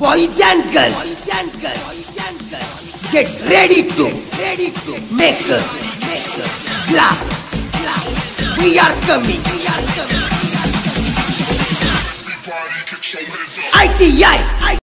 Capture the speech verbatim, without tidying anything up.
Boys and girls, get ready to ready to make a glass. We are coming. I T I.